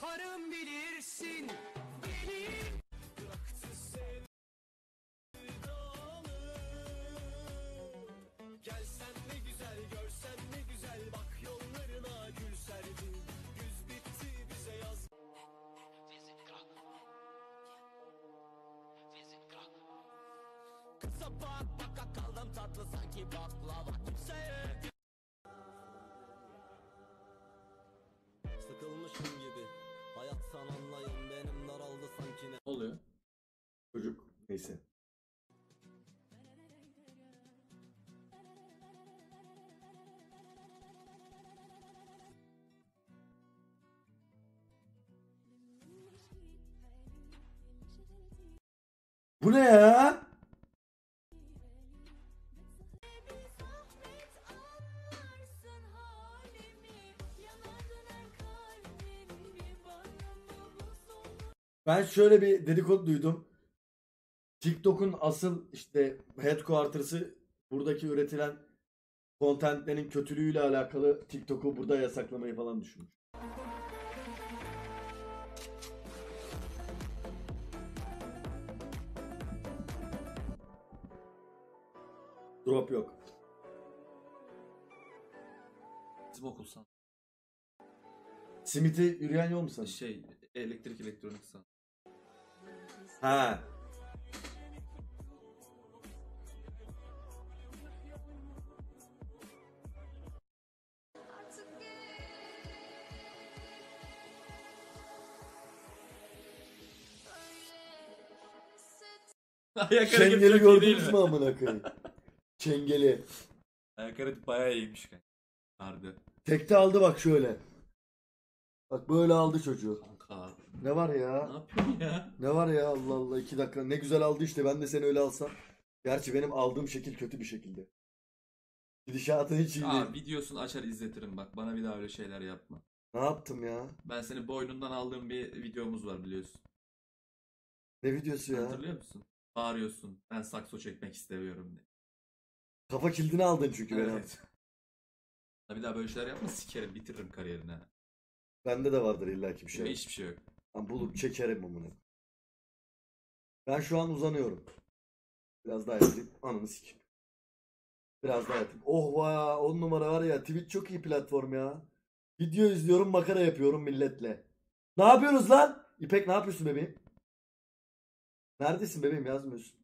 yaparım bilirsin. Beni bıraktı sevdalı. Gelsen ne güzel, görsen ne güzel, bak yollarına gül serdim. Güz bitti bize yaz. Kısa bak baka kaldım tatlı sanki baklava. Kimseye Sıkılmışım gibi. Hayattan anlayın benim daraldı sanki ne. Ne oluyor? Çocuk. Neyse. Bu ne ya? Ben şöyle bir dedikodu duydum. TikTok'un asıl işte headquarters'ı buradaki üretilen contentlerin kötülüğüyle alakalı TikTok'u burada yasaklamayı falan düşünmüş. Drop yok. Bizim okulsan. Simit'i yürüyen yol mu sen? Elektrik elektronik san. Ha. Ayak hareketi Çengeli çok iyi değil gördünüz mi? mü amına koyayım? Çengeli. Ayak hareketi bayağı iyiymiş kanka. Harbi. Tekte aldı bak şöyle. Bak böyle aldı çocuğu. Kanka. Ne var Ne ya? yapıyorsun ya? Ne var ya Allah Allah 2 dakika. Ne güzel aldı işte ben de seni öyle alsam. Gerçi benim aldığım şekil kötü bir şekilde. Gidişatın hiç iyi değil. Videosunu açar izletirim bak. Bana bir daha öyle şeyler yapma. Ne yaptım ya? Ben seni boynundan aldığım bir videomuz var biliyorsun. Ne videosu ya? Hatırlıyor musun? Bağırıyorsun. Ben sakso çekmek istemiyorum diye. Kafa kilidini aldın çünkü benim. Evet. Bir daha böyle şeyler yapma sikerim bitiririm kariyerini. Ha. Bende de vardır illaki bir şey. Hiçbir şey yok. Ben bulup çekerim bunu. Ben şu an uzanıyorum. Biraz daha yatayım. Ananı sikeyim. Biraz daha yatayım. Oh vay 10 numara var ya. Twitch çok iyi platform ya. Video izliyorum makara yapıyorum milletle. Ne yapıyorsunuz lan? İpek ne yapıyorsun bebeğim? Neredesin bebeğim yazmıyorsun.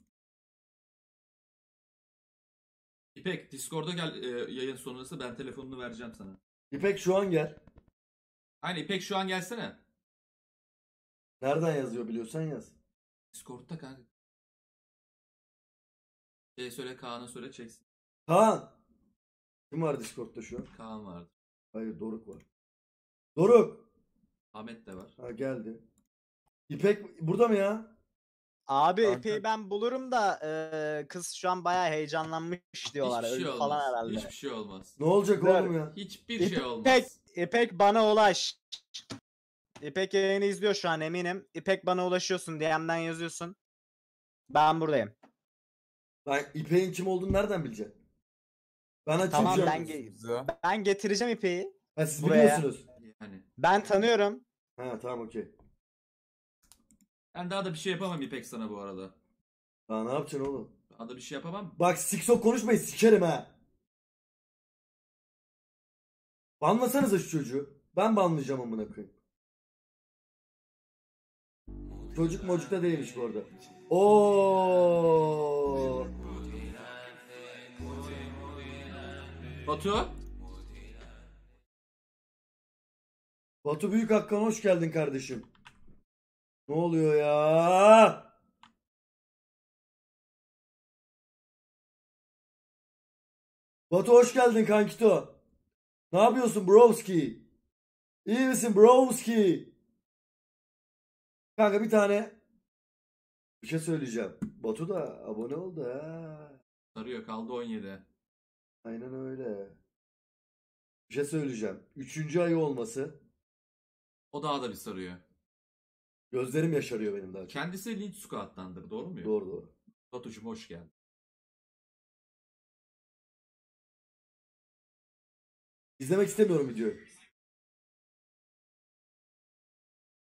İpek Discord'a gel yayın sonrası ben telefonunu vereceğim sana. İpek şu an gel. Aynen İpek şu an gelsene. Nereden yazıyor biliyorsan yaz. Discord'da kanka. Söyle Kaan'a söyle çeksin. Kaan. Kim var Discord'da şu an? Kaan vardı. Hayır Doruk var. Doruk. Ahmet de var. Ha geldi. İpek burada mı ya? Abi Kanka. epey ben bulurum da kız şu an bayağı heyecanlanmış diyorlar. Hiçbir şey Öldü olmaz. falan herhalde. Hiçbir şey olmaz. Ne olacak Dur. oğlum ya? Hiçbir şey olmaz. İpek bana ulaş. İpek yayını izliyor şu an eminim. İpek bana ulaşıyorsun DM'den yazıyorsun. Ben buradayım. Ben İpek'in kim olduğunu nereden bileceksin? Ben açayım Tamam şu an. ben getireceğim İpek'i. Ha, siz buraya. biliyorsunuz. Yani. Ben tanıyorum. Ha tamam okey. Ben daha da bir şey yapamam İpek sana bu arada. Daha ne yapacaksın oğlum? Daha da bir şey yapamam. Bak siksok konuşmayın sikerim ha. Banlasanıza şu çocuğu. Ben banlayacağım amına koyayım. Çocuk mocukta değilmiş bu arada. Oo. Batu? Batu Büyük Hakkan hoş geldin kardeşim. Ne oluyor ya? Batu hoş geldin kankito. Ne yapıyorsun broski? İyi misin broski? Kanka bir tane bir şey söyleyeceğim. Batu da abone oldu ha. Sarıyor kaldı 17. Aynen öyle. Bir şey söyleyeceğim. 3. ayı olması. O daha da bir sarıyor. Gözlerim yaşarıyor benim daha çok. Kendisi Lead Squad'dandır doğru mu? Doğru doğru. Batucuğum hoş geldin. İzlemek istemiyorum videoyu.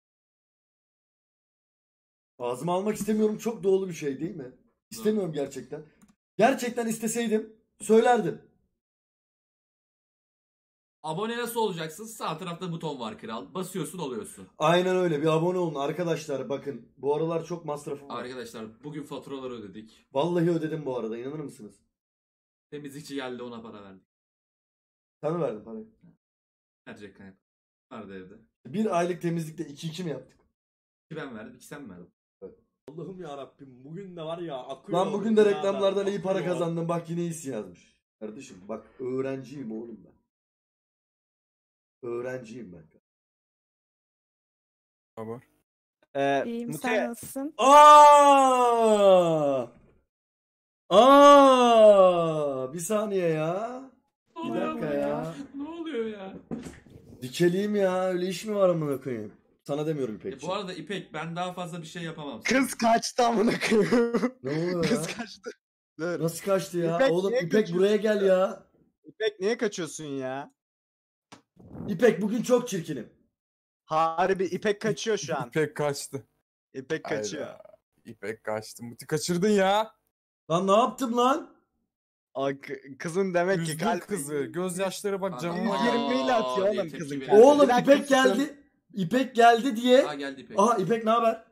Ağzıma almak istemiyorum çok doğulu bir şey değil mi? İstemiyorum gerçekten. Gerçekten isteseydim söylerdim. Abone nasıl olacaksın? Sağ tarafta buton var kral. Basıyorsun oluyorsun. Aynen öyle. Bir abone olun arkadaşlar. Bakın bu aralar çok masrafım var. Arkadaşlar bugün faturaları ödedik. Vallahi ödedim bu arada. İnanır mısınız? Temizlikçi geldi, ona para verdik. Sen mi verdin parayı? Verecek kanka. Vardı evde. Bir aylık temizlikte 2-2 mi yaptık? İki ben verdim, iki sen mi verdin? Allah'ım ya Rabbim bugün de var ya akıyor. Lan bugün de birader, reklamlardan iyi para akıyor. kazandım. Bak yine iyisi yazmış. Kardeşim bak öğrenciyim oğlum ben. Öğrenciyim ben. Haber. İyiyim, sen Mute, nasılsın? Bir saniye ya. Bir dakika ya. Ne oluyor ya? Dikeleyim ya. Öyle iş mi var amına koyayım? Sana demiyorum İpekçi. Bu arada İpek, ben daha fazla bir şey yapamam. kız kaçtı amına koyayım. Ne oluyor ya? Kız kaçtı. Dur. Nasıl kaçtı ya? İpek Oğlum niye İpek buraya gel kaçıyorsun ya. İpek niye kaçıyorsun ya? İpek bugün çok çirkinim. Harbi İpek kaçıyor şu an. İpek kaçtı. İpek kaçıyor. Hayda. İpek kaçtı. Muti kaçırdın ya. Lan ne yaptım lan? Kızın demek ki Üzdün kalp kızı. Gözyaşları bak Aa, camıma aa, geldi. 20 ile atıyor diye oğlum tepki kızın veriyor. kalbi. Oğlum Bir dakika İpek susun. geldi. İpek geldi diye. Aa, geldi İpek. Aha İpek ne haber?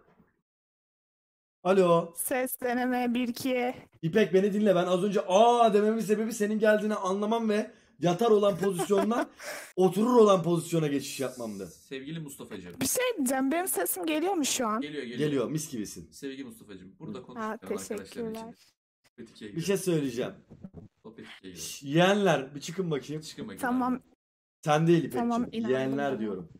Alo. Ses deneme 1-2'ye. İpek beni dinle. Ben az önce dememin sebebi senin geldiğini anlamam ve yatar olan pozisyondan oturur olan pozisyona geçiş yapmamdı. Sevgili Mustafa'cığım. Bir şey diyeceğim, benim sesim geliyor mu şu an? Geliyor. Geliyor mis gibisin. Sevgili Mustafa'cığım. Burada Ha, konuşuyorum arkadaşların teşekkürler. için. Sohbet ikiye Bir giriyor. şey söyleyeceğim. Sohbet ikiye giriyor. Yeğenler bir çıkın bakayım. Çıkın bakayım. Tamam. Sen değil İpek'ciğim. Tamam, inandım Yeğenler bana. diyorum.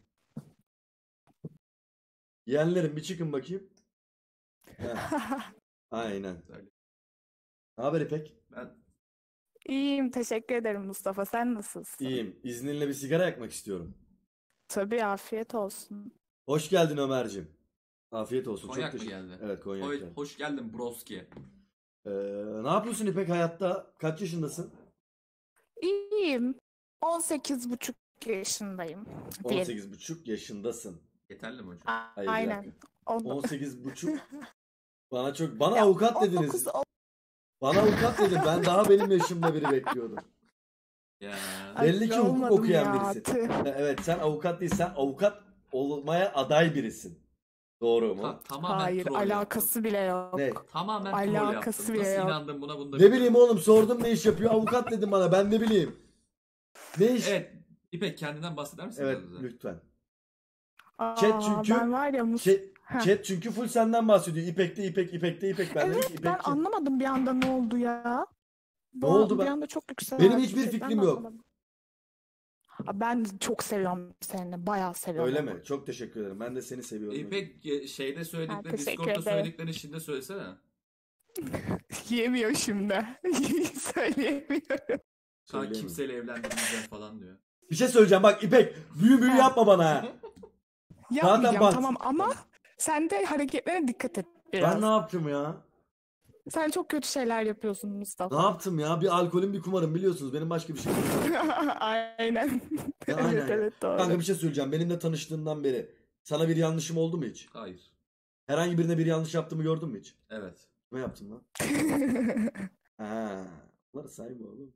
Yeğenlerim bir çıkın bakayım. Heh, aynen. Ne haber İpek? Ben İyiyim, teşekkür ederim Mustafa. Sen nasılsın? İyiyim. İzninle bir sigara yakmak istiyorum. Tabii, afiyet olsun. Hoş geldin Ömer'cim. Afiyet olsun. konyak mı teşekkür- geldi? Evet konyak geldi. Hoş geldin broski. Ne yapıyorsun İpek hayatta? Kaç yaşındasın? İyiyim. 18,5 yaşındayım. Diyelim. 18,5 yaşındasın. Yeterli mi hocam? Hayır, bir Aynen. dakika. 19. 18,5. Bana Ya, avukat dediniz. 19 Bana avukat dedin. Ben daha benim yaşımda biri bekliyordum. Ya. Belli ki hukuk olmadım okuyan ya, birisin. tüh. Evet sen avukat değil, sen avukat olmaya aday birisin. Doğru mu? Tamamen Hayır, troll alakası bile yok. Ne? yaptım. Tamamen troll Alakası yaptım. bile Nasıl yok. inandın buna? Bunu da Ne bileyim oğlum sordum ne iş yapıyor? Avukat dedim bana. Ben ne bileyim. Ne iş? Evet. İpek, kendinden bahseder misin? Evet biraz bize? lütfen. Aa, Chat çünkü- ben var ya Heh. Chat çünkü full senden bahsediyor. İpek'te İpek, İpek'te İpek. Ben dedim Evet, ki ben İpek kim? anlamadım bir anda ne oldu ya. Ne oldu Bir ben? anda çok yükseldi. Benim hiçbir Ben fikrim yok. anlamadım. Aa, ben çok seviyorum seni. Bayağı seviyorum. Öyle mi? Çok teşekkür ederim. Ben de seni seviyorum. İpek şeyde söylediklerini, teşekkür Discord'da ederim. söylediklerini şimdi söylesene. Yemiyor şimdi. Söyleyemiyorum. Sen Söyleyemem. kimseyle evlendirmeyeceğim falan diyor. Bir şey söyleyeceğim bak İpek. Büyü yapma bana ha. Yapmayacağım bak. tamam ama sen de hareketlerine dikkat et biraz. Ben ne yaptım ya? Sen çok kötü şeyler yapıyorsun Ne Mustafa. yaptım ya? Bir alkolüm bir kumarım biliyorsunuz. Benim başka bir şey yok. Aynen. Ya, aynen Evet ya. evet doğru. Kanka bir şey söyleyeceğim. Benimle tanıştığından beri sana bir yanlışım oldu mu hiç? Hayır. Herhangi birine bir yanlış yaptığımı gördün mü hiç? Evet. Ne yaptım lan? Ha, bunları sayma oğlum.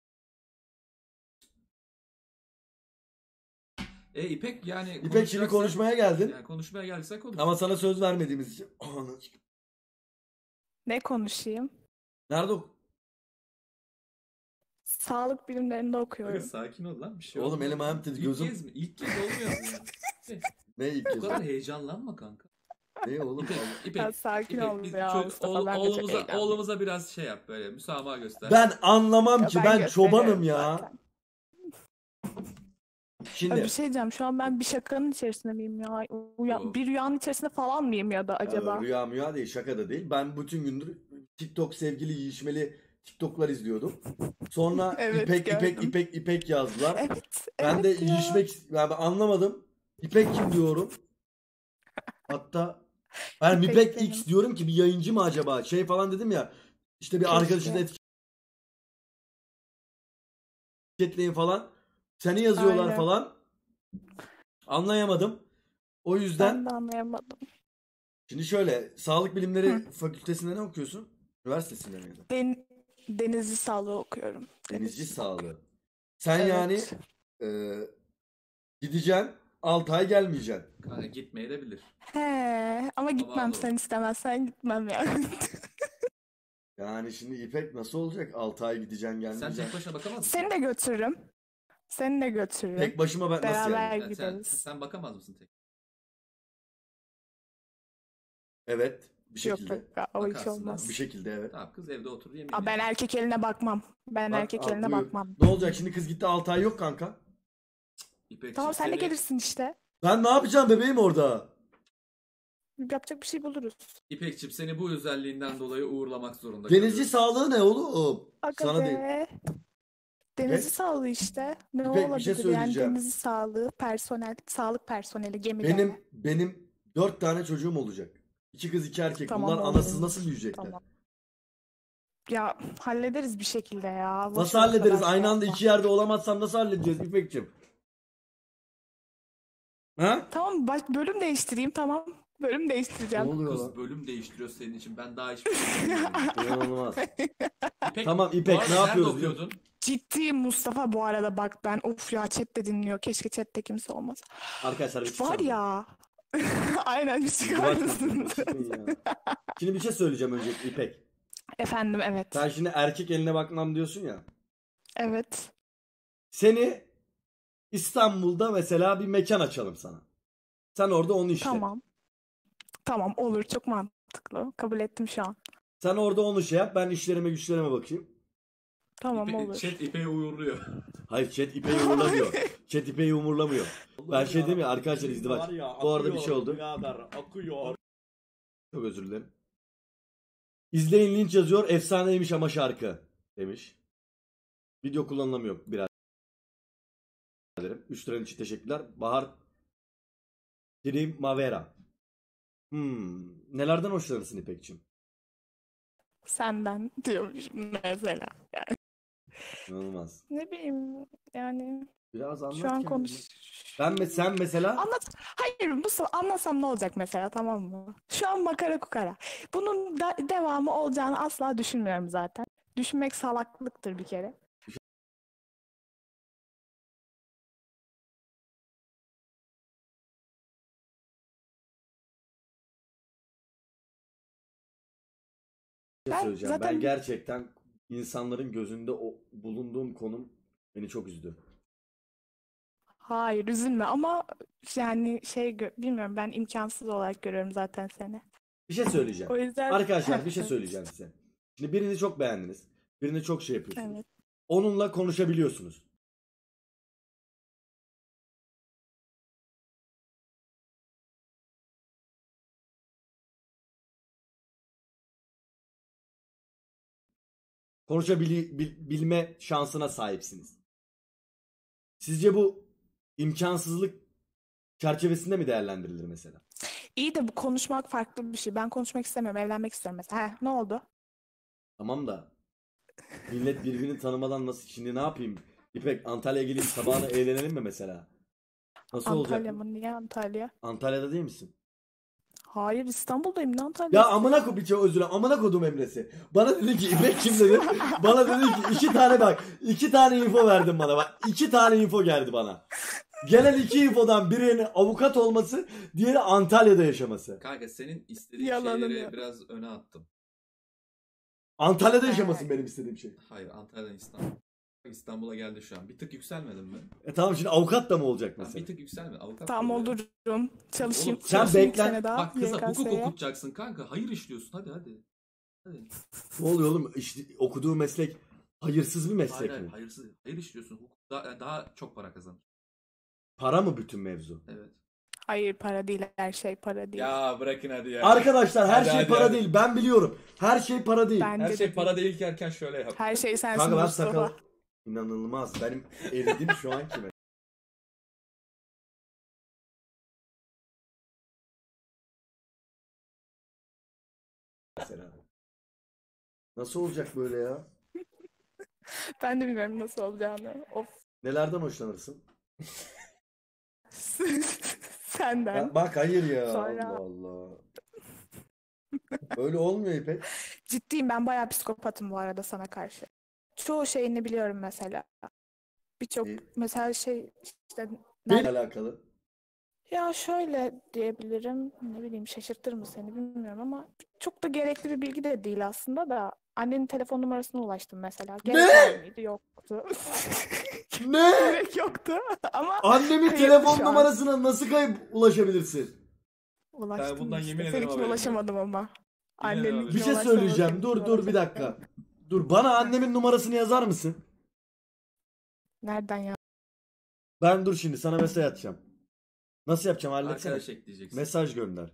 İpek yani İpek şimdi konuşacaksa- konuşmaya geldin. Yani konuşmaya geldiysen konuş. Ama sana söz vermediğimiz için. Anı. Ne konuşayım? Nerede o? Sağlık bilimlerinde Aga, okuyorum. sakin ol lan, bir şey Oğlum olmaz. elim ayağım titriyor, İlk gözüm- kez mi? İlk kez olmuyor mu yani? Ne ilk Bu kez? kadar heyecanlanma kanka. Ne oğlum? İpek, İpek, Ya sakin İpek, ol biz ya çok- Mustafa, ben de çok eğlendim. oğlumuza biraz şey yap, böyle müsamaha göster. Ben anlamam Ya ki. Ben gösteriyorum çobanım ya. zaten. Ya Şimdi bir şey diyeceğim, şu an ben bir şakanın içerisinde miyim ya? Yok. Bir rüyanın içerisinde falan mıyım ya da acaba? rüya müya değil, şaka da değil. Ben bütün gündür TikTok sevgili yiyişmeli TikTok'lar izliyordum. Sonra Evet, İpek gördüm. İpek yazdılar. Evet, Ben de evet ya. yani ben anlamadım. İpek kim diyorum. Hatta yani İpek İpek benim. X diyorum ki bir yayıncı mı acaba? Şey falan dedim ya. İşte bir arkadaşını Keşke. etiketleyin falan. Seni yazıyorlar Aynen. falan. Anlayamadım. O yüzden Ben de anlayamadım. Şimdi şöyle, sağlık bilimleri fakültesinde ne okuyorsun? Üniversitesinde mi ya da? Denizci sağlığı okuyorum. Denizci sağlığı. Sen Evet. yani gideceksin 6 ay gelmeyeceksin. Kanka gitmeye de bilir. He, ama gitmem, doğru. sen istemezsen gitmem yani. Yani şimdi İpek nasıl olacak? 6 ay gideceksin Sen gelmeyeceksin. tek başına bakamaz mısın? Seni de götürürüm. Seni de götürürüm. Tek başıma ben nasıl Beraber yani? Sen, gideriz. sen bakamaz mısın tek? Evet, bir Yok şekilde. yok, o hiç Bakarsın, olmaz. Bir şekilde evet. Tamam, kız evde oturur yemeğini Aa, ben yer. erkek eline bakmam. Ben Bak, erkek al, eline buyur. bakmam. Ne olacak şimdi, kız gitti 6 ay yok kanka. İpekçim, Tamam, sen de seni- gelirsin işte. Ben ne yapacağım bebeğim orada? Yapacak bir şey buluruz. İpekçim, seni bu özelliğinden dolayı uğurlamak zorunda Denizci kalıyorum. sağlığı ne oğlum? Aga Sana be. değil. Denizci İpek? sağlığı işte. Ne İpek, bir şey olabilir yani, söyleyeceğim. denizci sağlığı, personel, sağlık personeli gemide. Benim 4 tane çocuğum olacak. 2 kız 2 erkek. Tamam, Bunlar olur. anasız nasıl büyüyecekler? Tamam. Ya hallederiz bir şekilde ya. Boş Nasıl ver, o hallederiz? kadar Aynı şey anda yapma. 2 yerde olamazsam nasıl halledeceğiz İpek'cim? Ha? Tamam, bölüm değiştireyim, tamam. Bölüm Ne değiştireceğim. oluyor Kız lan? bölüm değiştiriyor senin için. Ben daha hiçbir şey bilmiyorum. İnanılmaz. İpek, Tamam, bu İpek, arada ne nerede yapıyoruz biliyor okuyordun? Ciddiyim Mustafa, bu arada bak, ben of ya, chat de dinliyor. Keşke chatte kimse olmasa. Arkadaşlar bir Var çıkalım. ya. Aynen, bir çıkar Bak, mısınız? çıkın ya. Şimdi bir şey söyleyeceğim öncelikle İpek. Efendim, evet. Sen şimdi erkek eline bakmam diyorsun ya. Evet. Seni İstanbul'da mesela bir mekan açalım sana. Sen orada onu işlet. Tamam. Tamam, olur, çok mantıklı. Kabul ettim şu an. Sen orada onu şey yap. Ben işlerime güçlerime bakayım. Tamam, olur. Chat İpek'i uğurluyor. Hayır, chat İpek'i umurlamıyor. Chat İpek'i umurlamıyor. Ben şey diyeyim ya arkadaşlar, izdivaç. Bu arada bir şey oldu. Akıyor. Çok özür dilerim. İzleyin, linç yazıyor. Efsaneymiş ama şarkı demiş. Video kullanılamıyor biraderim. 3 liranın için teşekkürler. Bahar Primavera. Nelerden hoşlanırsın İpek'ciğim? Senden diyormuşum mesela. Yani, İnanılmaz. ne bileyim yani, Biraz anlat şu an kendini. konuş. Sen mesela Hayır, anlasam ne olacak mesela, tamam mı? Şu an makara kukara. Bunun devamı olacağını asla düşünmüyorum zaten. Düşünmek salaklıktır bir kere. Ben söyleyeceğim. Ben zaten gerçekten insanların gözünde o bulunduğum konum beni çok üzdü. hayır, üzülme ama yani bilmiyorum, ben imkansız olarak görüyorum zaten seni. Bir şey söyleyeceğim. O yüzden Arkadaşlar bir şey söyleyeceğim size. Şimdi birini çok beğendiniz. Birini çok şey yapıyorsunuz. Evet. Onunla konuşabiliyorsunuz. Konuşabilme şansına sahipsiniz. Sizce bu imkansızlık çerçevesinde mi değerlendirilir mesela? İyi de bu konuşmak farklı bir şey. Ben konuşmak istemiyorum, evlenmek istiyorum mesela. Ne oldu? Tamam da millet birbirini tanımadan nasıl, şimdi ne yapayım? İpek, Antalya'ya geleyim sabahına eğlenelim mi mesela? Nasıl Antalya olacak? mı? Niye Antalya? Antalya'da değil misin? Hayır, İstanbul'dayım. Ne Antalya? Ya amına ko bir özür dilerim. Amına kodum Emre'si. Bana dedi ki İpek kim dedi? Bana dedi ki 2 tane bak. 2 tane info verdin bana bak. 2 tane info geldi bana. Gelen 2 infodan birinin avukat olması, diğeri Antalya'da yaşaması. Kanka senin istediğin Yalanım şeyleri ya. biraz öne attım. Antalya'da yaşamasın benim istediğim şey. Hayır, Antalya'dan İstanbul'a geldi şu an. Bir tık yükselmedin mi? Tamam, şimdi avukat da mı olacak Ha, mesela? bir tık yükselmedi. Avukat Tamam, oluyor. olurum. Çalışayım. Oğlum, sen Çalışayım beklen. bir sene daha Bak kıza hukuk YKS'ye. okutacaksın kanka. Hayır işliyorsun, hadi. Ne oluyor oğlum? İşte okuduğu meslek hayırsız bir meslek Hayır, mi? hayırsız. Hayır işliyorsun. Hukuk daha çok para kazanır. Para mı bütün mevzu? Evet. Hayır, para değil, her şey para değil. Ya bırakın hadi ya. Arkadaşlar her Hadi, şey hadi, para hadi. değil. Ben biliyorum. Her şey para değil. Bence Her de şey değil. para değilken şöyle yap. Her şey sensin Kanka ben Mustafa. sakal... İnanılmaz. Benim eridim şu an kime? Mesela. Nasıl olacak böyle ya? Ben de bilmiyorum nasıl olacağını. Of. Nelerden hoşlanırsın? Senden. Bak hayır ya. Sonra- Allah Allah. Öyle olmuyor İpek. Ciddiyim, ben bayağı psikopatım bu arada sana karşı. Çoğu şeyini biliyorum mesela. Birçok İyi. mesela şey işte Neyle alakalı? ya şöyle diyebilirim, ne bileyim, şaşırtır mı seni bilmiyorum ama çok da gerekli bir bilgi de değil aslında da annenin telefon numarasına ulaştım mesela. Gerek var mıydı? Yoktu. Ne? Gerek yoktu ama Annemin kayıtlı telefon şu an. numarasına nasıl kayıp ulaşabilirsin? Ulaştım bundan işte. yemin ederim Seninkine haberim yok. ulaşamadım ama. ederim Anneninkine Bir şey ulaşsam söyleyeceğim. seninkine Dur bir dakika. Dur, bana annemin numarasını yazar mısın? Nereden ya? Ben dur şimdi sana mesaj atacağım. Nasıl yapacağım, halletsene. Arkadaş ekleyeceksin. Mesaj gönder.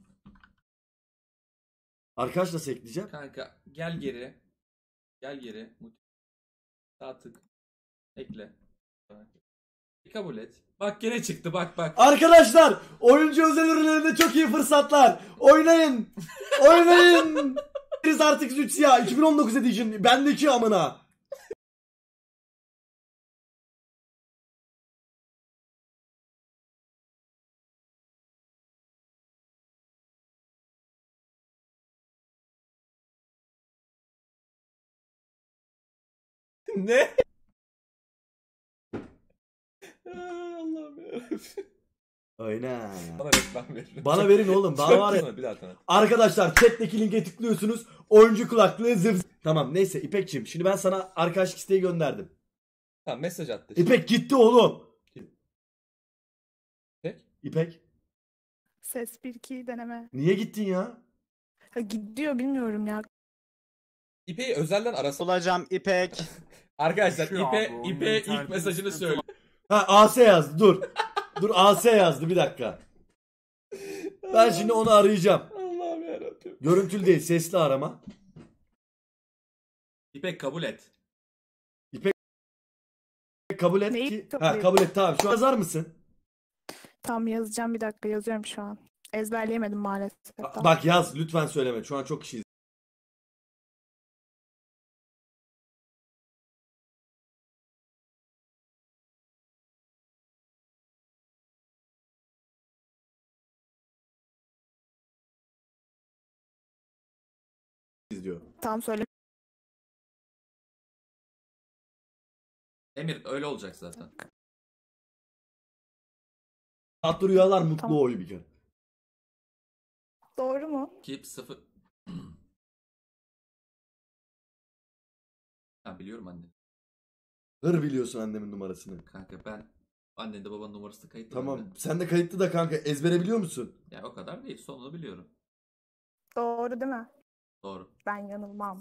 Arkadaş nasıl ekleyeceğim? Kanka gel geri. Gel geri. Sağ tık. Ekle. Kabul et. Bak gene çıktı bak. Arkadaşlar, oyuncu özel ürünlerinde çok iyi fırsatlar. Oynayın. Oynayın. Biz artık Zütsiya 2019 Edition bendeki amına. Ne? Allah'ım yarabbim. Oyna. Bana reklam verin. Bana verin oğlum. Bana var ya. Bir daha tanıt. Arkadaşlar chat'teki linke tıklıyorsunuz. Oyuncu kulaklığı zıp. Tamam neyse İpekçim. Şimdi ben sana arkadaşlık isteği gönderdim. Tamam, mesaj attı. İpek gitti oğlum. İpek? İpek. Ses 1-2 deneme. Niye gittin ya? Ha, gidiyor bilmiyorum ya. İpek'i özelden arasın. Bulacağım İpek. Arkadaşlar Şu an bu oyunun İpek'e ilk interneti mesajını sıkıntı söyle. Ha AS yazdı dur. Dur AS yazdı bir dakika. Ben şimdi onu arayacağım. Allah'ım yarabbim. Görüntülü değil, sesli arama. İpek kabul et. Kabul et Neyi ki. kabul Ha et? kabul et, tamam. Şu an yazar mısın? Tam yazacağım, bir dakika yazıyorum şu an. Ezberleyemedim maalesef. Tamam. Bak yaz lütfen, söyleme. Şu an çok kişiyiz. diyor. Tam söyle. Emir öyle olacak zaten. Tatlı rüyalar, mutlu Tamam. oy bir kere. Doğru mu? Keep 0. Ben biliyorum anne. Hır biliyorsun annemin numarasını. Kanka ben annen de babanın numarası kayıtlı. Tamam. bende. Sen de kayıtlı da kanka, ezbere biliyor musun? Yani o kadar değil. Sonunu biliyorum. Doğru değil mi? Doğru. Ben yanılmam.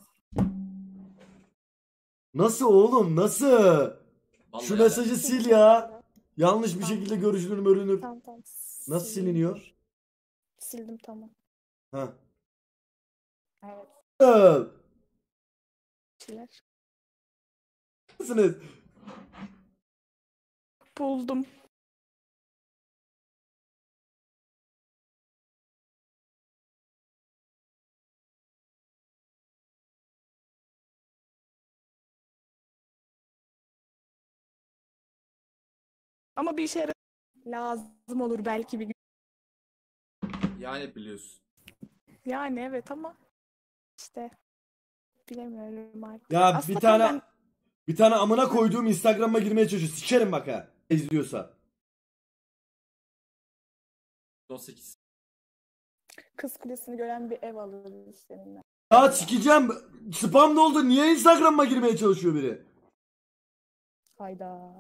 Nasıl oğlum, nasıl? Vallahi Şu helal. mesajı sil ya. Yanlış bir Tamam. şekilde görüşülür bölünür. Tamam. Nasıl siliniyor? Sildim, tamam. Ha. Evet. Şeyler. Nasılsınız? Buldum. Ama bir işe lazım olur belki bir gün. Yani biliyorsun. Yani evet ama işte bilemiyorum artık. Ya Aslında bir tane ben bir tane amına koyduğum Instagram'a girmeye çalışıyor. Sikerim bak ha. İzliyorsa. 18. Kız Kulesi'ni gören bir ev alırız seninle. Ya sikeceğim. Spam da oldu. Niye Instagram'a girmeye çalışıyor biri? Hayda.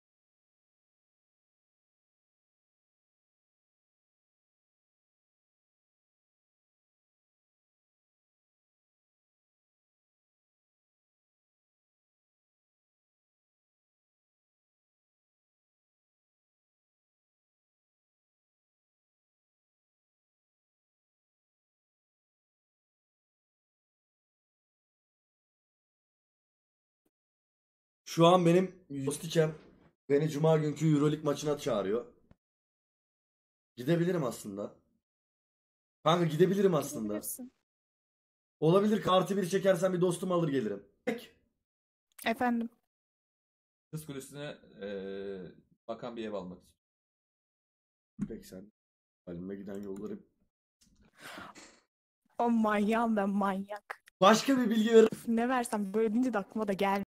Şu an benim Yostikem beni Cuma günkü Euroleague maçına çağırıyor. Gidebilirim aslında. Kanka gidebilirim aslında. Gidebilirsin. Olabilir ki artı bir çekersen bir dostum alır gelirim. Peki. Efendim. Kız kulesine bakan bir ev almak istiyorum. Peki sen. Halime giden yolları. O manyağım ben, manyak. Başka bir bilgi verir Ne versem böyle deyince de aklıma da gelmiyor.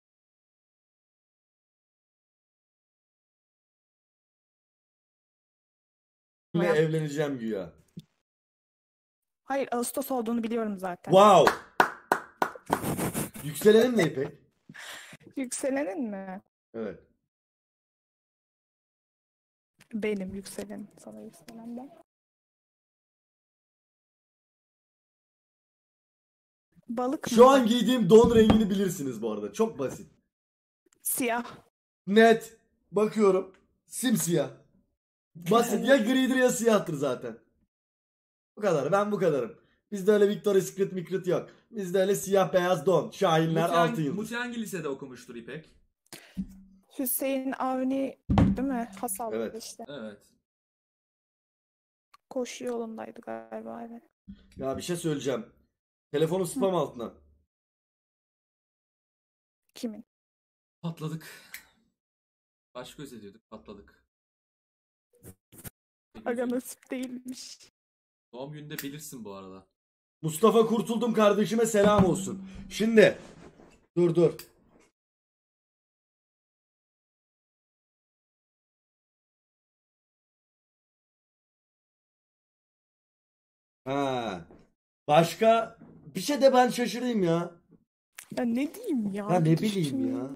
misin? Evleneceğim güya. Hayır, Ağustos olduğunu biliyorum zaten. Wow. Yükselenin ne İpek? Yükselenin mi? Evet. Benim yükselenim. Sana yükselen ben. Balık Şu mı? an giydiğim don rengini bilirsiniz bu arada. Çok basit. Siyah. Net. Bakıyorum. Simsiyah. Basit. Ya gridir ya siyahtır zaten. Bu kadar. Ben bu kadarım. Bizde öyle Victoria's Secret mikret yok. Bizde öyle siyah beyaz don. Şahinler altın yıldız. Muti hangi lisede okumuştur İpek? Hüseyin Avni değil mi? Hasal'da Evet. işte. Evet. Koşu yolundaydı galiba. Evet. Ya bir şey söyleyeceğim. Telefonu spam altına. Kimin? Patladık. Baş göz ediyorduk, patladık. Aga nasip değilmiş. Doğum gününde bilirsin bu arada. Mustafa Kurtuldum kardeşime selam olsun. Şimdi. Dur. Ha. Başka bir şey de ben şaşırayım ya. Ya ne diyeyim ya? Ya ne Bir bileyim düşüneyim. ya.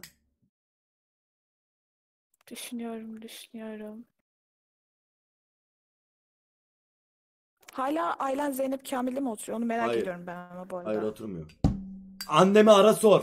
Düşünüyorum. Hala Aylan Zeynep Kamil'de mi oturuyor? Onu merak Hayır. ediyorum ben ama bu arada. Hayır oturmuyor. Annemi ara sor.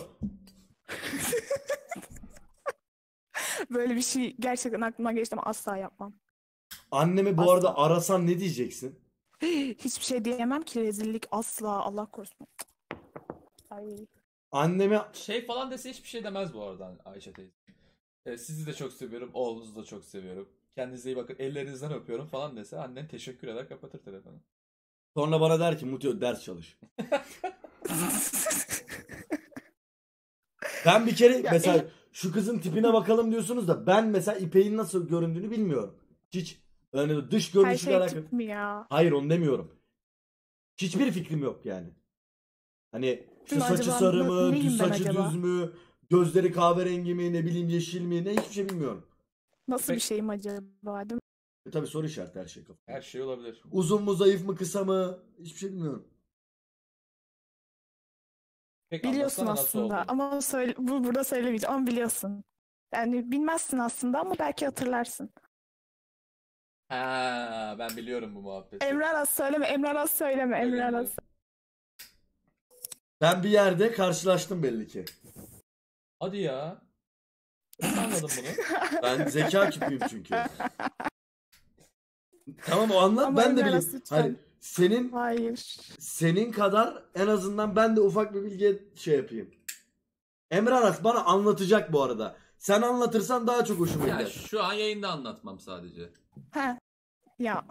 Böyle bir şey gerçekten aklıma geçti ama asla yapmam. Annemi bu Asla. arada arasan ne diyeceksin? Hiçbir şey diyemem ki, rezillik asla, Allah korusun. Ay. Annemi Şey falan dese hiçbir şey demez bu arada Ayşe teyze. Sizi de çok seviyorum, oğlunuzu da çok seviyorum. Kendinize iyi bakın, ellerinizden öpüyorum falan dese annen teşekkür eder kapatır telefonu. sonra bana der ki Mutlu ders çalış. Ben bir kere Ya mesela şu kızın tipine bakalım diyorsunuz da ben mesela İpek'in nasıl göründüğünü bilmiyorum. Hiç yani dış Her görünüşüyle şey alakalı. tip mi ya? Hayır onu demiyorum. Hiçbir fikrim yok yani. Hani şu Değil mi? saçı Acaba sarı mı, neyim düz ben saçı acaba? düz mü, gözleri kahverengi mi, ne bileyim yeşil mi, ne hiçbir şey bilmiyorum. Nasıl bir şeyim acaba, değil mi? Tabii soru işareti her şey kafamda. Her şey olabilir. Uzun mu, zayıf mı, kısa mı? Hiçbir şey bilmiyorum. Peki Biliyorsun anlatsana nasıl aslında oldu? ama burada söylemeyeceğim ama biliyorsun. Yani bilmezsin aslında ama belki hatırlarsın. Ha, ben biliyorum bu muhabbeti. Emre Aras söyleme, Emre Aras söyleme, Emre Söylemiyorum. Aras. Ben bir yerde karşılaştım belli ki. Hadi ya. Nasıl anladın bunu? Ben zeka küpüyüm çünkü. Tamam o anlat Ama ben de Emre bileyim. Aras lütfen. Hani Hayır. senin kadar en azından ben de ufak bir bilgiye şey yapayım. Emre Aras bana anlatacak bu arada. Sen anlatırsan daha çok hoşuma Ya gider. şu an yayında anlatmam sadece. He. Ya.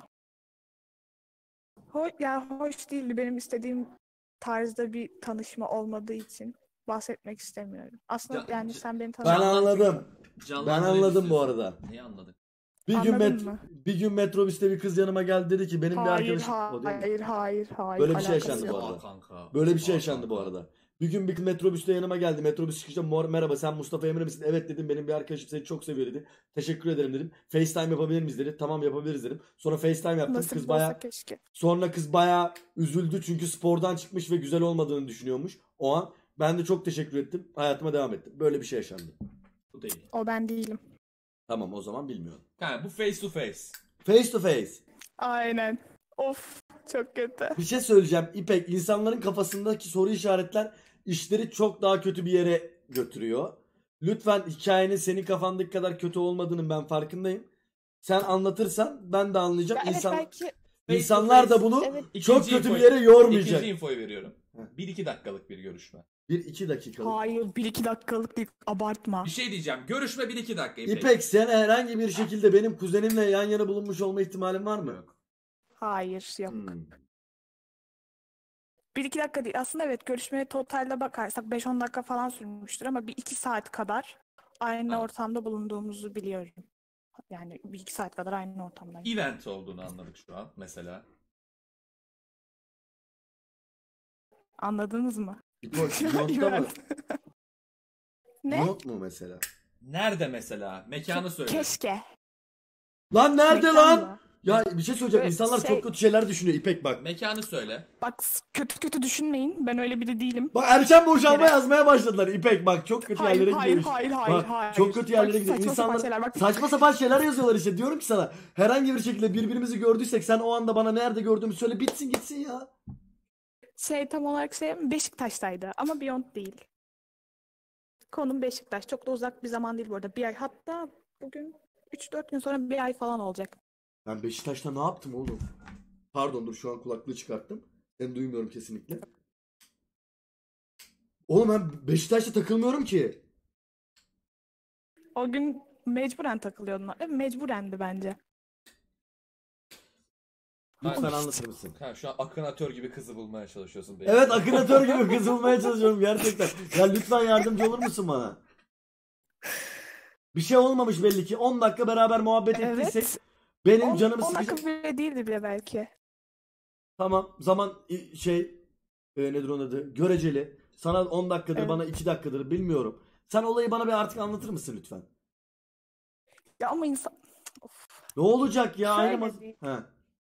Hoş değildi. Benim istediğim tarzda bir tanışma olmadığı için bahsetmek istemiyorum. Aslında yani sen beni Ben tanımadın. anladım. Ben Canlandırayım anladım bu istiyorsan. arada. Neyi anladın? Anladın mı? Bir gün metrobüste bir kız yanıma geldi dedi ki benim bir Hayır, arkadaşım o değil mi? hayır. Böyle bir şey Alakası yaşandı bu yok. arada. Kanka. Böyle bir şey Aa, yaşandı bu kanka. arada. Bir gün bir metrobüste yanıma geldi. Metrobüs çıkışta merhaba sen Mustafa Emre misin? Evet dedim benim bir arkadaşım seni çok seviyor dedi. Teşekkür ederim dedim. FaceTime yapabilir miyiz dedi. Tamam yapabiliriz dedim. Sonra FaceTime yaptım. Nasip Kız olsa baya keşke. sonra kız baya üzüldü çünkü spordan çıkmış ve güzel olmadığını düşünüyormuş. O an ben de çok teşekkür ettim. Hayatıma devam ettim. Böyle bir şey yaşandı. Bu değil. O ben değilim. Tamam o zaman bilmiyorum. Kanka bu face to face. Face to face. Aynen. Of, çok kötü. Bir şey söyleyeceğim İpek. İnsanların kafasındaki soru işaretler işleri çok daha kötü bir yere götürüyor. Lütfen hikayenin senin kafandaki kadar kötü olmadığının ben farkındayım. Sen anlatırsan ben de anlayacağım. Ya evet, belki İnsanlar da bunu evet. çok İkinci kötü bir infoyu- yere yormayacak. İkinci infoyu veriyorum. Heh. 1-2 dakikalık bir görüşme. 1-2 dakikalık. Hayır, 1-2 dakikalık değil, abartma. Bir şey diyeceğim. Görüşme 1-2 dakika İpek. İpek sen herhangi bir şekilde benim kuzenimle yan yana bulunmuş olma ihtimalin var mı? Yok. Hayır, yok. Hmm. 1-2 dakika değil. Aslında evet, görüşmeye totalde bakarsak 5-10 dakika falan sürmüştür ama bir 2 saat kadar aynı Ha. ortamda bulunduğumuzu biliyorum. Yani 1-2 saat kadar aynı ortamdayız. Event olduğunu anladık şu an mesela. Anladınız mı? İpoç, Beyond'da mı? Ne? Beyond mu mesela? Nerede mesela? Mekanı söyle. Keşke. Lan nerede Mekan lan? mı? Ya bir şey söyleyeceğim. Evet, İnsanlar şey- çok kötü şeyler düşünüyor İpek bak. Mekanı söyle. Bak kötü kötü düşünmeyin. Ben öyle biri değilim. Bak Erşen boşalma Yere- yazmaya başladılar İpek bak çok kötü Hayır, yerlere hayır, gidiyor. hayır, hayır, Bak, hayır. çok kötü yerlere Bak, gidiyor. saçma sapan İnsanlar şeyler, bak. saçma sapan şeyler yazıyorlar işte. Diyorum ki sana herhangi bir şekilde birbirimizi gördüysek sen o anda bana nerede gördüğümü söyle bitsin gitsin ya. Tam olarak Beşiktaş'taydı ama Beyond değil. Konum Beşiktaş. Çok da uzak bir zaman değil bu arada. Bir ay, hatta bugün 3-4 gün sonra bir ay falan olacak. Ben Beşiktaş'ta ne yaptım oğlum? Pardon dur şu an kulaklığı çıkarttım. Seni duymuyorum kesinlikle. Oğlum ben Beşiktaş'ta takılmıyorum ki. O gün mecburen takılıyordun. Mecburendi bence. Lütfen Ben- anlatır mısın? Ha, şu an akınatör gibi kızı bulmaya çalışıyorsun. belli. Evet akınatör gibi kız bulmaya çalışıyorum gerçekten. Ya lütfen yardımcı olur musun bana? Bir şey olmamış belli ki. 10 dakika beraber muhabbet ettiysek Evet. benim canımı 10 dakika sıkacak. bile değildi bile belki. Tamam zaman nedir onun adı? Göreceli. Sana 10 dakikadır Evet. bana 2 dakikadır bilmiyorum. Sen olayı bana bir artık anlatır mısın lütfen? Ya ama insan... Ne olacak ya? Şöyle Aynı değil. Ha.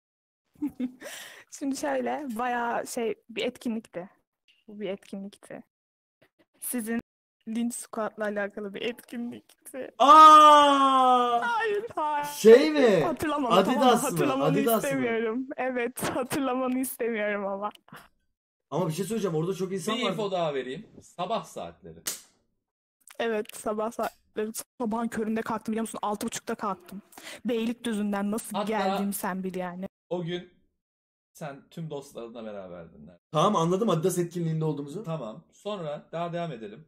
Şimdi şöyle bayağı bir etkinlikti. Bu bir etkinlikti. Sizin Linç Squad'la alakalı bir etkinlikti. Aa! Hayır, hayır. Şey mi? Hatırlamadım. Adidas mı? Hatırlamanı Adidas mı? istemiyorum. Evet, hatırlamanı istemiyorum ama. Ama bir şey söyleyeceğim. Orada çok insan Bir var. info daha vereyim. Sabah saatleri. Evet, sabah saatleri, sabahın köründe kalktım biliyor musun? 6.30'da kalktım. Beylikdüzü'nden nasıl Hatta- geldiğimi sen bil yani. O gün sen tüm dostlarınla beraberdin. Tamam anladım Adidas etkinliğinde olduğumuzu. Tamam. Sonra daha devam edelim.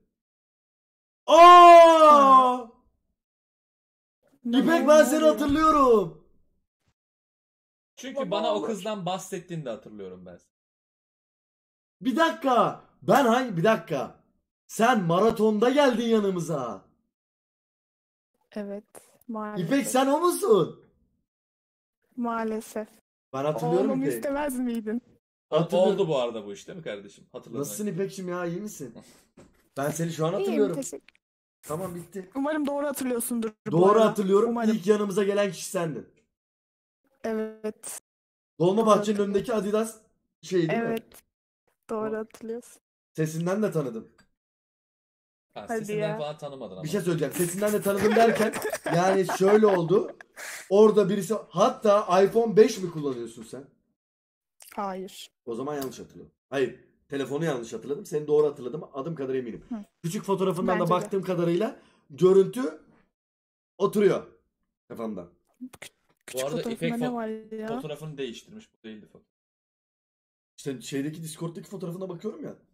Aa! Ne İpek ben seni oluyor? hatırlıyorum. Çünkü Baba bana o olur. kızdan bahsettiğini de hatırlıyorum ben. Bir dakika. Bir dakika. Sen maratonda geldin yanımıza. Evet, maalesef. İpek sen o musun? Maalesef. Ben hatırlıyorum Olmamı İpek. istemez miydin? Hatırlıyorum. Oldu bu arada bu iş değil mi kardeşim? Hatırladım. Nasılsın İpek'cim ya iyi misin? Ben seni şu an İyiyim, hatırlıyorum. teşekkür. Tamam bitti. Umarım doğru hatırlıyorsundur bu Doğru arada. hatırlıyorum. Umarım. İlk yanımıza gelen kişi sendin. Evet, Dolmabahçe'nin hatırlıyorum. önündeki Adidas şey değil mi? evet. Doğru hatırlıyorsun. Sesinden de tanıdım. Ha, Hadi sesinden ya. falan tanımadın ama. Bir şey söyleyeceğim. Sesinden de tanıdım derken yani şöyle oldu. Orada birisi hatta iPhone 5 mi kullanıyorsun sen? Hayır. O zaman yanlış hatırladım. Hayır. Telefonu yanlış hatırladım. Seni doğru hatırladım. Adım kadar eminim. Hı. Küçük fotoğrafından Bence da de. baktığım kadarıyla görüntü oturuyor kafamda. Bu Küçük arada fotoğrafında İpek ne var ya? fotoğrafını değiştirmiş. Bu değildi fotoğraf. İşte şeydeki Discord'daki fotoğrafına bakıyorum ya.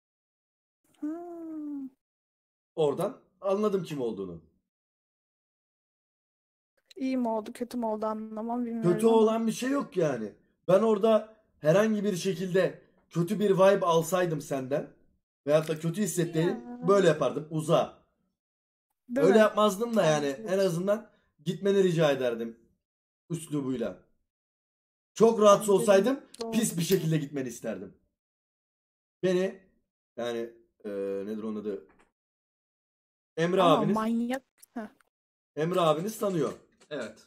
Hmm. Oradan anladım kim olduğunu. İyi mi oldu, kötü mü oldu anlamam bilmiyorum Kötü ama. olan bir şey yok yani. Ben orada herhangi bir şekilde kötü bir vibe alsaydım senden veyahut da kötü hissettiğim Ya. böyle yapardım. Uza. Değil Öyle mi? yapmazdım da yani Evet. en azından gitmeni rica ederdim. Üslubuyla. Çok rahatsız Bence de olsaydım doğru. pis bir şekilde gitmeni isterdim. Beni yani nedir onun adı? Emre Ama abiniz. manyak. Emre abiniz tanıyor. Evet.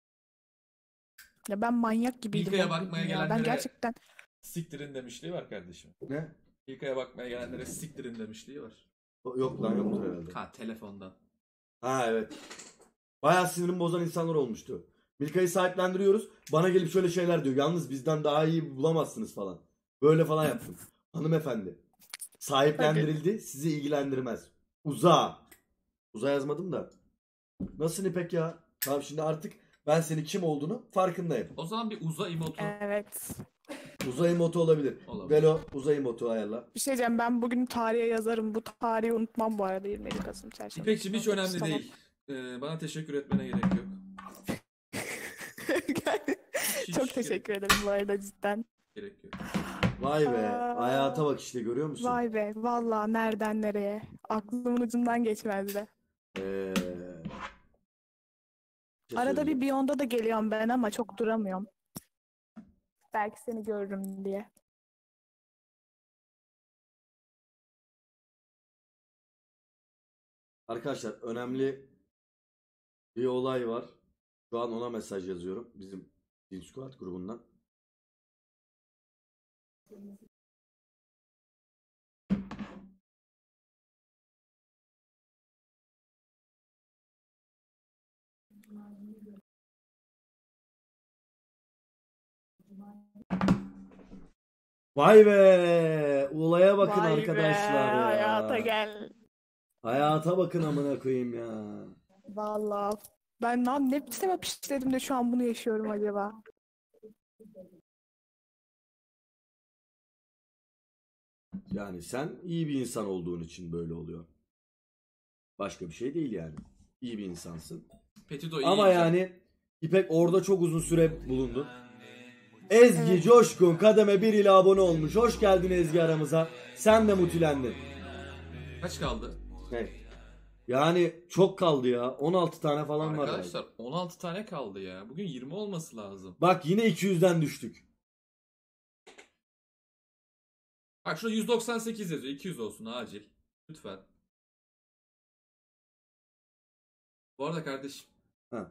Ya ben manyak gibiydim. İlkay'a o gün bakmaya ya. Ben gelenlere- gerçekten Siktirin demişliği var kardeşim. Ne? İlkay'a bakmaya gelenlere siktirin demişliği var. Yok lan yoktur herhalde. Ha telefondan. Ha evet. Bayağı sinirimi bozan insanlar olmuştu. Milka'yı sahiplendiriyoruz. Bana gelip şöyle şeyler diyor. Yalnız bizden daha iyi bulamazsınız falan. Böyle falan yaptım. Hanımefendi. Sahiplendirildi. Sizi ilgilendirmez. Uza. Uza yazmadım da. Nasılsın İpek ya? Tamam şimdi artık ben senin kim olduğunu farkındayım. O zaman bir uza emotu. evet. Uzay emotu olabilir. Olabilir. Velo uzay emotu ayarla. Bir şey diyeceğim, ben bugün tarihe yazarım. Bu tarihi unutmam bu arada, 27 Kasım çarşamba. İpek'ciğim hiç önemli Tamam. değil. Bana teşekkür etmene gerek yok. Hiç Çok teşekkür ederim bu arada cidden. gerek yok. Vay be. Aa. Hayata bak işte görüyor musun? Vay be, vallahi nereden nereye. Aklımın ucundan geçmezdi. Ee, şey Arada söyleyeceğim. bir Beyond'a da geliyorum ben ama çok duramıyorum. Belki seni görürüm diye. Arkadaşlar önemli bir olay var. Şu an ona mesaj yazıyorum. Bizim Discord grubundan. Vay be! Olaya bakın Vay be, arkadaşlar ya. hayata gel. Hayata bakın amına koyayım ya. Vallahi ben ne sebep işledim de şu an bunu yaşıyorum acaba? Yani sen iyi bir insan olduğun için böyle oluyor. Başka bir şey değil yani. İyi bir insansın. Petito iyi. Ama yani İpek orada çok uzun süre bulundu. Ezgi Evet. Coşkun kademe 1 ile abone olmuş. Hoş geldin Ezgi aramıza. Sen de mutilendin. Kaç kaldı? Evet. Yani çok kaldı ya. 16 tane falan var. Arkadaşlar herhalde. 16 tane kaldı ya. Bugün 20 olması lazım. Bak yine 200'den düştük. Bak şurada 198 yazıyor. 200 olsun acil. Lütfen. Bu arada kardeşim. Ha.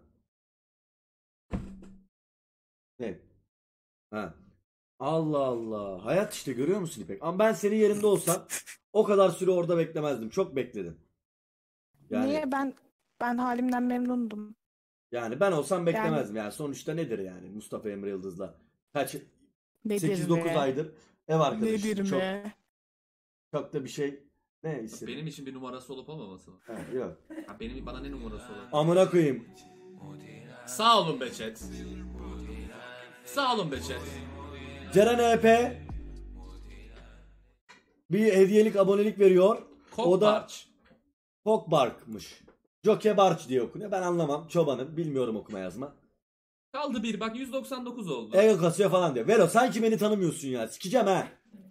Evet. Ha. Allah Allah. Hayat işte görüyor musun İpek? Ama ben senin yerinde olsam o kadar süre orada beklemezdim. Çok bekledim. Yani Niye ben halimden memnundum. yani ben olsam beklemezdim. Yani sonuçta nedir yani Mustafa Emre Yıldız'la kaç Nedir 8-9 be? aydır ev arkadaşı. Nedir Çok, be? çok da bir şey ne istedim. Benim için bir numarası olup olmaması mı? Ha, yok. Ha, bana ne numarası olur? Amına koyayım. Sağ olun be chat. Sağ olun be chat. Ceren EP bir hediyelik abonelik veriyor. O da Kokbarç. Kokbark'mış. Joke Barç diye okunuyor. Ben anlamam. Çobanım. Bilmiyorum okuma yazma. Kaldı bir bak 199 oldu. Ego kasıyor falan diyor. Velo sanki beni tanımıyorsun ya. Sikeceğim ha.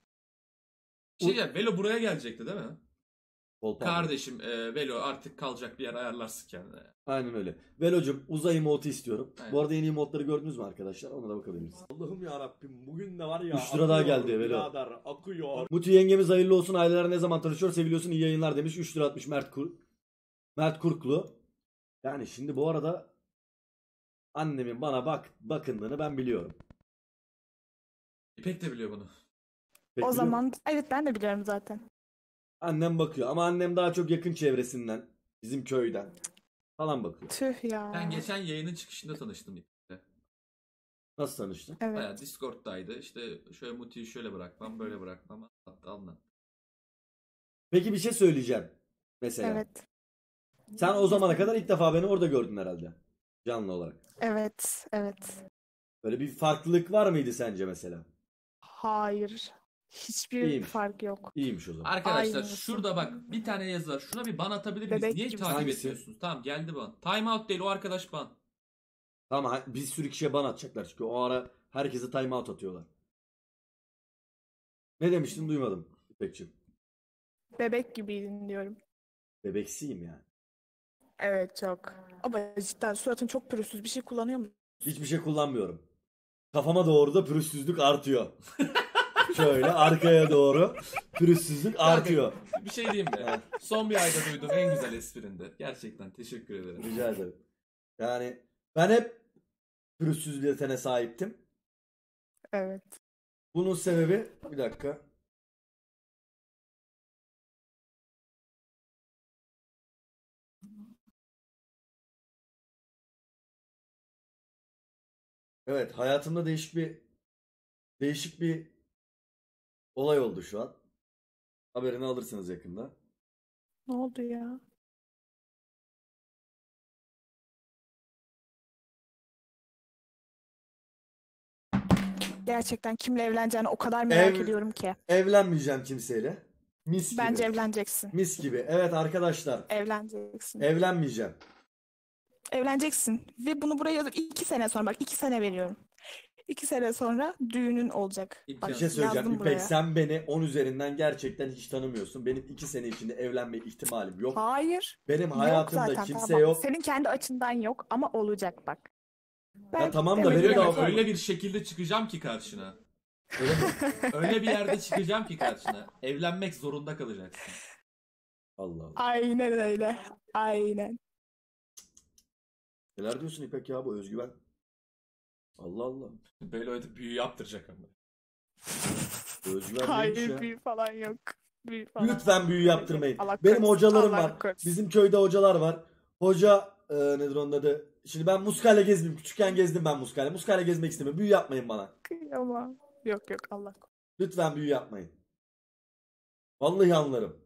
Velo buraya gelecekti değil mi? Volkan. Kardeşim Velo artık kalacak bir yer ayarlarsın kendine. Aynen öyle. Velo'cum uzay emotu istiyorum. Aynen. Bu arada yeni emotları gördünüz mü arkadaşlar? Ona da bakabiliriz. Allah'ım ya Rabbim bugün de var ya 3 lira daha akıyor geldi Velo. birader, akıyor. Muti yengemiz hayırlı olsun. Aileler ne zaman tanışıyor? Seviliyorsun. İyi yayınlar demiş. 3 lira atmış Mert Kurklu. Yani şimdi bu arada annemin bana bakındığını ben biliyorum. İpek de biliyor bunu. Pek O biliyor zaman evet ben de biliyorum zaten. Annem bakıyor ama annem daha çok yakın çevresinden, bizim köyden falan bakıyor. Tüh ya. Ben geçen yayının çıkışında tanıştım İpek'le. Nasıl tanıştın? Evet. Bayağı Discord'daydı. İşte şöyle Muti'yi şöyle bırakmam, böyle bırakmam. Hatta anlat. Peki bir şey söyleyeceğim. Mesela. Evet. Sen o zamana kadar ilk defa beni orada gördün herhalde. Canlı olarak. Evet. Evet. Böyle bir farklılık var mıydı sence mesela? Hayır. Hiçbir İyiymiş. fark yok. İyiymiş o zaman. Arkadaşlar Aynısı. şurada bak bir tane yazı var. Şuna bir ban atabilir miyiz? Bebek Niye gibi. takip Hangisi? ediyorsunuz? Tamam geldi ban. Time out değil o arkadaş ban. Tamam bir sürü kişiye ban atacaklar çünkü o ara herkese time out atıyorlar. Ne demiştin duymadım İpekçim. Bebek gibiydin diyorum. Bebeksiyim yani. Evet çok. Ama cidden suratın çok pürüzsüz bir şey kullanıyor musun? Hiçbir şey kullanmıyorum. Kafama doğru da pürüzsüzlük artıyor. Şöyle arkaya doğru pürüzsüzlük artıyor. Bir şey diyeyim mi? Son bir ayda duyduğum en güzel esprindi. Gerçekten teşekkür ederim. Rica ederim. Yani ben hep pürüzsüzlüğe tene sahiptim. Evet. Bunun sebebi bir dakika. Evet, hayatımda değişik bir olay oldu şu an. Haberini alırsınız yakında. Ne oldu ya? Gerçekten kimle evleneceğini o kadar merak ediyorum ki. Evlenmeyeceğim kimseyle. Mis gibi. Bence evleneceksin. Mis gibi. Evet arkadaşlar, Evleneceksin. evlenmeyeceğim. Evleneceksin. Ve bunu buraya yazıp 2 sene sonra bak 2 sene veriyorum. 2 sene sonra düğünün olacak. Bak, Bir şey söyleyeceğim. yazdım İpek buraya. sen beni 10 üzerinden gerçekten hiç tanımıyorsun. Benim 2 sene içinde evlenme ihtimalim yok. Hayır. Benim Yok hayatımda zaten, kimse tamam. yok. Senin kendi açından yok ama olacak bak. Ya tamam da evet, benim de evet. Öyle bir şekilde çıkacağım ki karşına. Öyle bir yerde çıkacağım ki karşına. Evlenmek zorunda kalacaksın. Allah Allah. Aynen öyle. Aynen. Neler diyorsun İpek ya, bu özgüven. Allah Allah. Böyle öyle büyü yaptıracak ama. Bu özgüven neymiş Hayır ya? büyü falan yok. Büyü falan. Lütfen büyü yaptırmayın. Allah Benim korusun, hocalarım Allah var. korusun. Bizim köyde hocalar var. Hoca nedir onun adı? Şimdi ben muskayla gezmeyeyim. Küçükken gezdim ben muskayla. Muskayla gezmek istemiyorum. Büyü yapmayın bana. Kıyamam. Yok yok Allah korusun. Lütfen büyü yapmayın. Vallahi anlarım.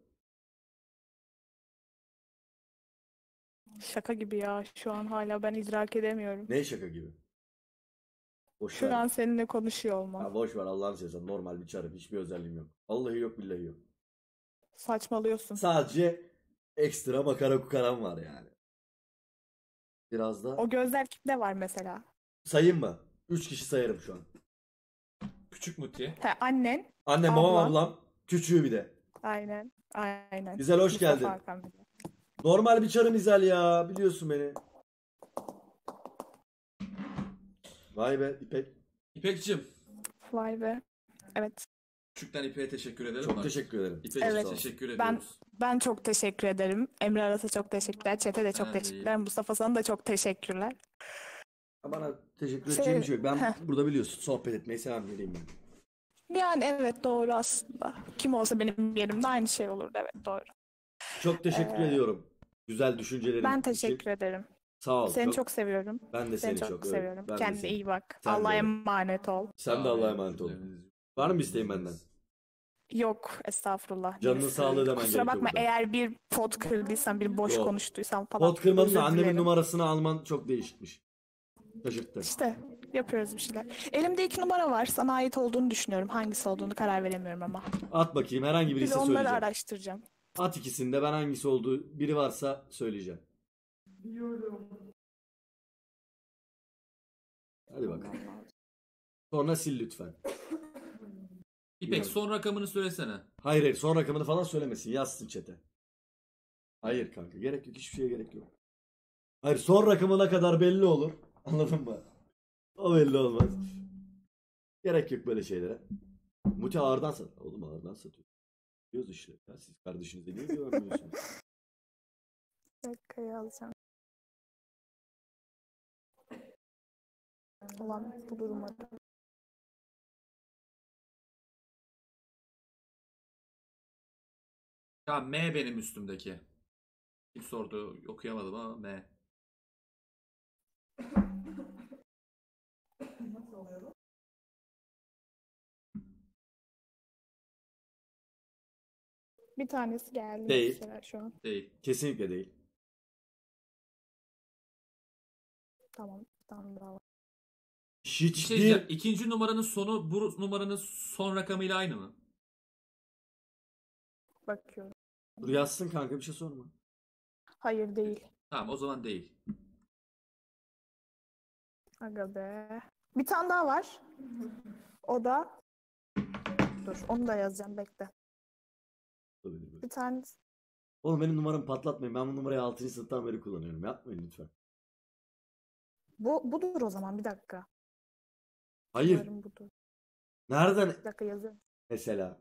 Şaka gibi ya. Şu an hala ben idrak edemiyorum. Ne şaka gibi. Boş Şu ver. an seninle konuşuyor olmam. Ya boş ver Allah'ını seversen, normal bir çarım. Hiçbir özelliğim yok. Vallahi yok, billahi yok. Saçmalıyorsun. Sadece ekstra makara kukaram var yani. Biraz da O gözler kimde var mesela? sayayım mı? 3 kişi sayarım şu an. Küçük Muti. He, annen. Annem, babam, Ablam. ablam, küçüğü bir de. Aynen. Aynen. Güzel, hoş Mustafa geldin. Hakan bir de. Normal bir çarım İzel ya. Biliyorsun beni. Vay be İpek. İpek'cim. Vay be. Evet. Küçükten İpek'e teşekkür edelim Çok mi? teşekkür ederim. İpek'cim Evet. teşekkür Ben ediyoruz. ben çok teşekkür ederim. Emre Aras'a çok teşekkürler. Çete de çok Ben de teşekkürler. Mustafa sana da çok teşekkürler. Bana teşekkür Şey- edeceğim bir şey yok. Ben Heh. burada biliyorsun sohbet etmeyi seven biriyim ben. Yani evet doğru aslında. Kim olsa benim yerimde aynı şey olurdu. Evet doğru. Çok teşekkür ediyorum. Güzel düşüncelerin Ben için. teşekkür ederim. Sağ ol. Seni çok seviyorum. Ben de Seni seni çok evet. seviyorum. Ben de Kendine seni. iyi bak. Sen de Allah'a öyle. emanet ol. Sen de Allah'a emanet ol. Var mı isteğin benden? Yok estağfurullah. Canının Gerisi- sağlığı demen Kusura gerekiyor bakma burada. eğer bir pot kırdıysam, bir boş Yok. konuştuysam falan. Pot kırmadın da özür annemin dilerim. numarasını alman çok değişikmiş. Şaşırttı. İşte yapıyoruz bir şeyler. Elimde 2 numara var. Sana ait olduğunu düşünüyorum. Hangisi olduğunu karar veremiyorum ama. At bakayım, herhangi Bir de birisi onları söyleyeceğim. araştıracağım. At ikisinde, ben hangisi olduğu biri varsa söyleyeceğim. Hadi bakalım. Sonra sil lütfen. İpek son rakamını söylesene. Hayır hayır, son rakamını falan söylemesin, yazsın chat'e. Hayır kanka, gerek yok, hiçbir şeye gerek yok. Hayır, son rakamına kadar belli olur. Anladın mı? O belli olmaz. Gerek yok böyle şeylere. Muti ağırdan sat. Oğlum ağırdan satıyor. Biliyoruz işte. Ya siz kardeşinize niye güvenmiyorsunuz? Bir dakika yazacağım. Ulan bu durmadı. Ya M benim üstümdeki. Kim sordu okuyamadım ama M. Bir tanesi geldi Değil. mesela şu an. Değil. Kesinlikle değil. Tamam. Tamam bravo. Bir şey Hiç diyeceğim. değil. İkinci numaranın sonu bu numaranın son rakamıyla aynı mı? Bakıyorum. Dur yazsın kanka, bir şey sorma. Hayır değil. Tamam o zaman değil. Aga be. Bir tane daha var. O da dur onu da yazacağım bekle. Bir tane Oğlum benim numaramı patlatmayın. Ben bu numarayı 6. sınıftan beri kullanıyorum. Yapmayın lütfen. budur o zaman bir dakika. Hayır. Umarım budur. Nereden Bir dakika yazıyorum. mesela?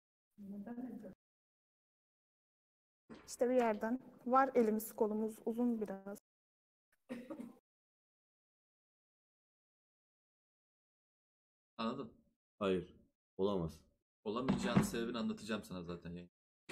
İşte bir yerden. Var elimiz kolumuz uzun biraz. Anladın? Hayır. Olamaz. Olamayacağının sebebini anlatacağım sana zaten. Yani.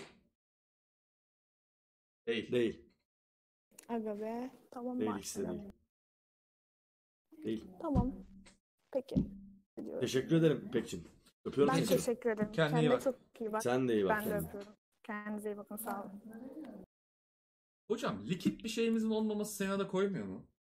Değil. Değil. Aga be. Tamam Değil, var. ikisi de değil. Değil. Tamam. Peki. Gidiyorum. Teşekkür ederim İpek'ciğim. Öpüyorum Ben seni. teşekkür ederim. Kendine iyi Kendine bak. çok iyi bak. Sen de iyi bak Ben de kendine. öpüyorum. Kendinize iyi bakın. Sağ olun. Hocam likit bir şeyimizin olmaması seni de koymuyor mu?